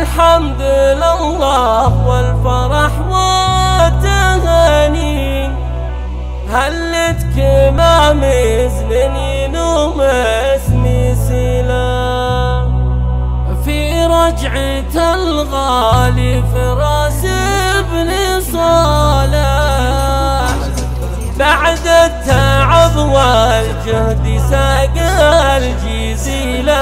الحمد لله والفرح والتهاني، هلت كمام زمنين ومسمي سلام، في رجعة الغالي فراس بن صالح، بعد التعب والجهد ساق الجزيلة.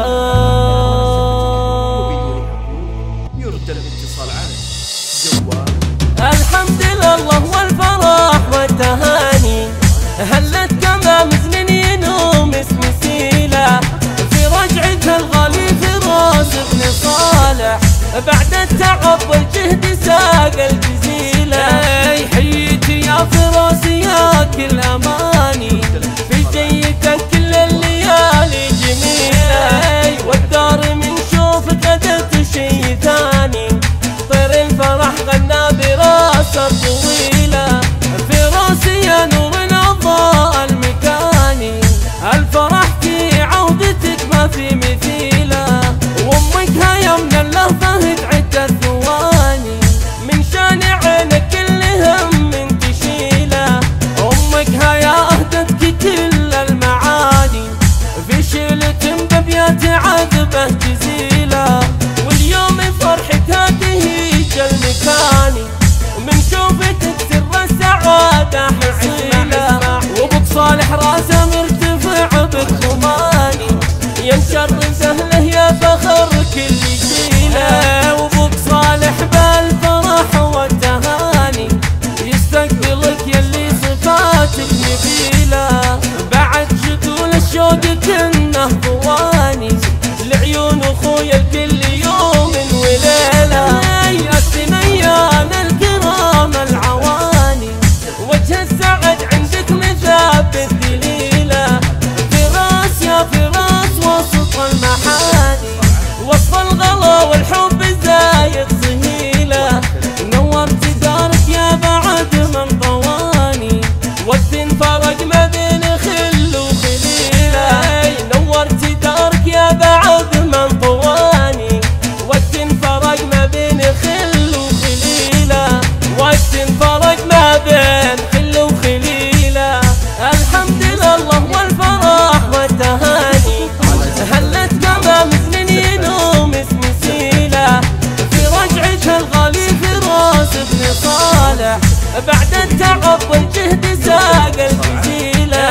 يرد الاتصال على جوال. الحمد لله والفرح والتهاني، هلت كمام زمنين ومسمي سيلة، في رجعة الغالي فراس بن صالح، بعد التعب والجهد ساق الجزيلة. حييتي يا فراس يا كل أماني، في جيتك كل الليالي جميلة، والدار من شوفك أدت شي ثاني، طير الفرح غنى براسه طويلة، فراس يا نور أضاء المكاني، الفرح في عودتك ما في مثيله، وامك هيا من اللهفة عدة ثواني، من شان عينك كل هم تشيله، امك هيا اهدتك كل المعاني، في شيلة بابيات عذبه جزيله، واليوم فرحتها تهيج المكاني، من شوفتك سر السعادة حصيله، وابوك صالح راسه مرتفع بالخماني، يا مشرف اهله يا فخر كل جيله، وابوك صالح بالفرح والتهاني، يستقبلك يلي صفاتك نبيله، بعد شكول الشوق كنه ضواني، لعيون اخويا الكل يوم وليله، الثنيان الكرام العواني، وجه السعد عندك مثابت دليله، فراس يا فراس وسط المحاني، وسط الغلا والحب زايد صهيله، نورت دارك يا بعد من طواني، وقت فرق ما بين خل وخليله، نورت دارك يا بعد من طواني، وقت فرق ما بين خل وخليله، وقت فرق ما بين خل وخليله. الحمد لله والفرح والتهاني، هلت كمام زمنين ومسمي سيلة، في رجعة الغالي فراس بن صالح، بعد التعب والجهد ساق الجزيلة.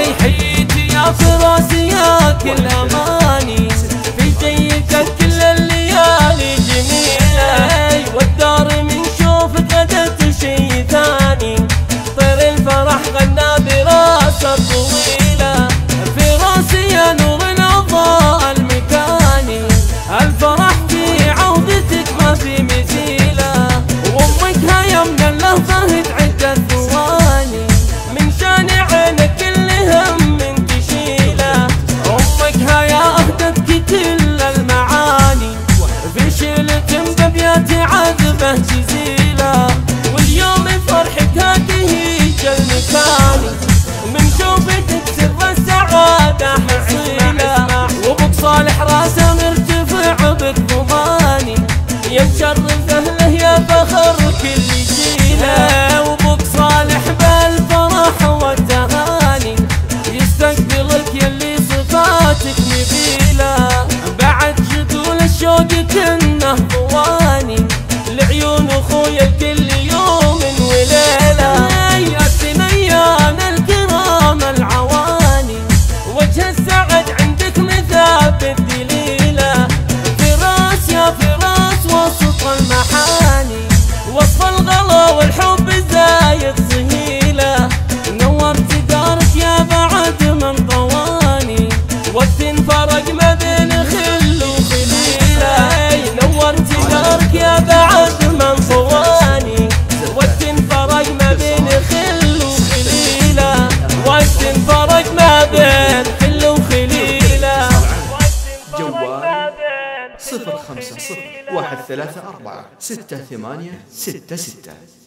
حييتي يا فراس يا كل أماني، في جيتك كل الليالي جميلة، والدار من شوفك أدت شي ثاني، طير الفرح غنى براسه طويلة، فراس يا نور أضاء المكاني، الفرح في عودتك ما في مثيله، وامك هيا من اللهفة عدة ثواني، من شان عينك كل هم تشيله، امك هيا اهدتك كل المعاني، في شيلة بابيات عذبه جزيله، واليوم فرحتها تهيج المكاني، من شوفتك سر السعادة حصيله، وابوك صالح راسه مرتفع بالضماني، يا مشرف اهله يا فخر كل جيله، وابوك صالح بالفرح والتهاني، يستقبلك يلي صفاتك نبيله، بعد شكول الشوق كنه ضواني، لعيون اخويا الكل يوم وليله، الثنيان الكرام العواني، وجه السعد عندك مثابت دليله، فراس يا فراس وسط المحاني، وسط الغلا والحب زايد صهيله، نورت دارك يا بعد من طواني، وقت فرق ما بين خل وخليله، نورت دارك يا بعد من طواني، وقت فرق ما بين خل وخليله، وقت فرق ما بين خل وخليله. جوال 050 134 6866.